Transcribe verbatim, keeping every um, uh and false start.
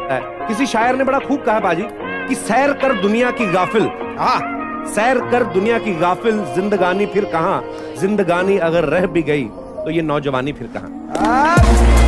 किसी शायर ने बड़ा खूब कहा बाजी कि सैर कर दुनिया की गाफिल, हाँ सैर कर दुनिया की गाफिल, जिंदगानी फिर कहां, जिंदगानी अगर रह भी गई तो ये नौजवानी फिर कहां।